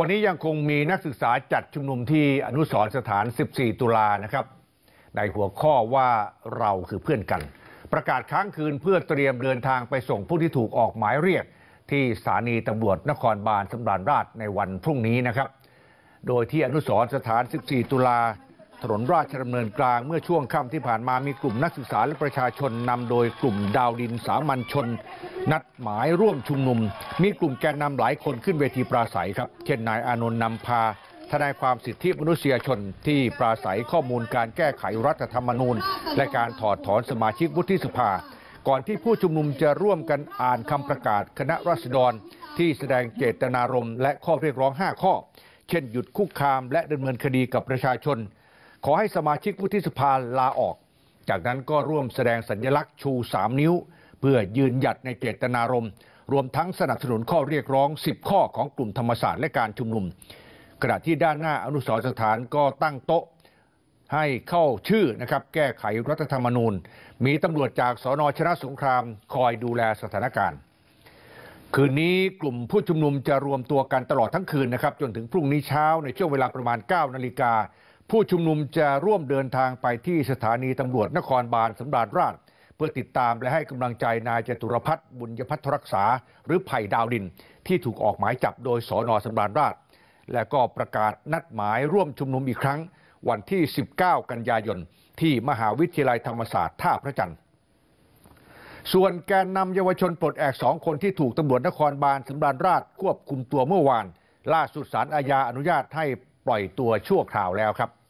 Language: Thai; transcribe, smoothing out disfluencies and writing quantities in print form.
วันนี้ยังคงมีนักศึกษาจัดชุมนุมที่อนุสรณ์สถาน 14 ตุลานะครับในหัวข้อว่าเราคือเพื่อนกันประกาศค้างคืนเพื่อเตรียมเดินทางไปส่งผู้ที่ถูกออกหมายเรียกที่สถานีตำรวจนครบาลสำราญราษฎร์ในวันพรุ่งนี้นะครับโดยที่อนุสรณ์สถาน 14 ตุลาถนนราชดำเนินกลางเมื่อช่วงค่ำที่ผ่านมามีกลุ่มนักศึกษาและประชาชนนำโดยกลุ่มดาวดินสามัญชนนัดหมายร่วมชุมนุมมีกลุ่มแกนนำหลายคนขึ้นเวทีปราศัยครับเช่นนายอานนท์นำพาทนายความสิทธิมนุษยชนที่ปราศัยข้อมูลการแก้ไขรัฐธรรมนูญและการถอดถอนสมาชิกวุฒิสภาก่อนที่ผู้ชุมนุมจะร่วมกันอ่านคำประกาศคณะราษฎรที่แสดงเจตนารมณ์และข้อเรียกร้อง5ข้อเช่นหยุดคุกคามและดำเนินคดีกับประชาชนขอให้สมาชิกวุฒิสภาลาออกจากนั้นก็ร่วมแสดงสัญลักษณ์ชู3นิ้วเพื่อยืนหยัดในเจตนารมณ์รวมทั้งสนับสนุนข้อเรียกร้อง10ข้อของกลุ่มธรรมศาสตร์และการชุมนุมขณะที่ด้านหน้าอนุสรณ์สถานก็ตั้งโต๊ะให้เข้าชื่อนะครับแก้ไขรัฐธรรมนูญมีตำรวจจากสน.ชนะสงครามคอยดูแลสถานการณ์คืนนี้กลุ่มผู้ชุมนุมจะรวมตัวกันตลอดทั้งคืนนะครับจนถึงพรุ่งนี้เช้าในช่วงเวลาประมาณ 9 นาฬิกาผู้ชุมนุมจะร่วมเดินทางไปที่สถานีตำรวจนครบาลสำราญราษฎร์เพื่อติดตามและให้กำลังใจนายจตุรพัฒน์บุญยพัฒน์รักษาหรือไผ่ดาวดินที่ถูกออกหมายจับโดยสน.สำราญราษฎร์และก็ประกาศนัดหมายร่วมชุมนุมอีกครั้งวันที่ 19 กันยายนที่มหาวิทยาลัยธรรมศาสตร์ท่าพระจันทร์ส่วนแกนนำเยาวชนปลดแอก2 คนที่ถูกตำรวจนครบาลสำราญราษฎร์ควบคุมตัวเมื่อวานล่าสุดศาลอาญาอนุญาตให้ปล่อยตัวชั่วคราวแล้วครับ